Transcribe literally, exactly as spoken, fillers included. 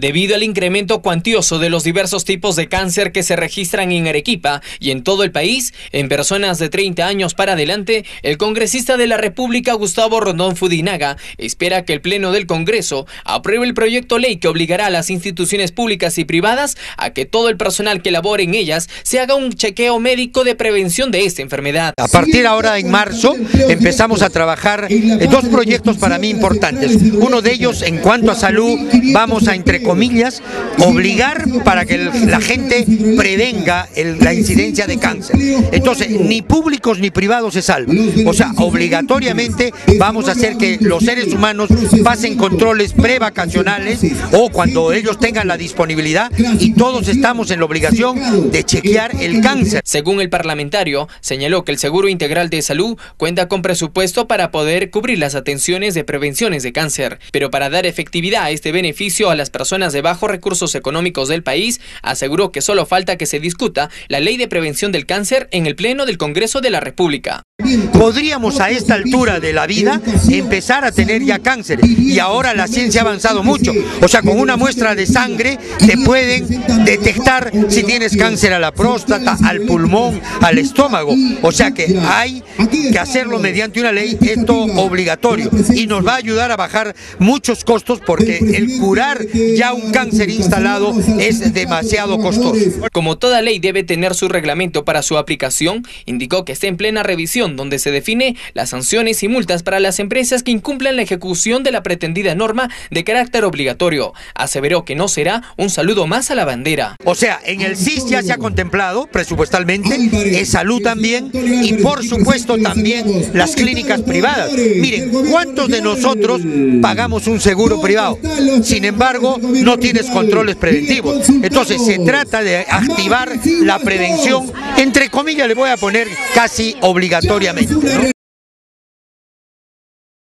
Debido al incremento cuantioso de los diversos tipos de cáncer que se registran en Arequipa y en todo el país, en personas de treinta años para adelante, el congresista de la República, Gustavo Rondón Fudinaga, espera que el Pleno del Congreso apruebe el proyecto ley que obligará a las instituciones públicas y privadas a que todo el personal que labore en ellas se haga un chequeo médico de prevención de esta enfermedad. A partir ahora, en marzo, empezamos a trabajar en dos proyectos para mí importantes. Uno de ellos, en cuanto a salud, vamos a, entre comillas, obligar para que la gente prevenga el, la incidencia de cáncer. Entonces, ni públicos ni privados se salvan. O sea, obligatoriamente vamos a hacer que los seres humanos pasen controles prevacacionales o cuando ellos tengan la disponibilidad, y todos estamos en la obligación de chequear el cáncer. Según el parlamentario, señaló que el Seguro Integral de Salud cuenta con presupuesto para poder cubrir las atenciones de prevenciones de cáncer, pero para dar efectividad a este beneficio a las personas de bajos recursos económicos del país, aseguró que solo falta que se discuta la ley de prevención del cáncer en el Pleno del Congreso de la República. Podríamos a esta altura de la vida empezar a tener ya cáncer, y ahora la ciencia ha avanzado mucho. O sea, con una muestra de sangre te pueden detectar si tienes cáncer a la próstata, al pulmón, al estómago. O sea que hay que hacerlo mediante una ley, esto obligatorio, y nos va a ayudar a bajar muchos costos, porque el curar ya un cáncer instalado es demasiado costoso. Como toda ley debe tener su reglamento para su aplicación, indicó que está en plena revisión, donde se define las sanciones y multas para las empresas que incumplan la ejecución de la pretendida norma de carácter obligatorio. Aseveró que no será un saludo más a la bandera. O sea, en el C I S ya se ha contemplado presupuestalmente, es salud también, y por supuesto también las clínicas privadas. Miren, ¿cuántos de nosotros pagamos un seguro privado? Sin embargo, no tienes controles preventivos. Entonces se trata de activar la prevención, entre comillas le voy a poner casi obligatoriamente, ¿no?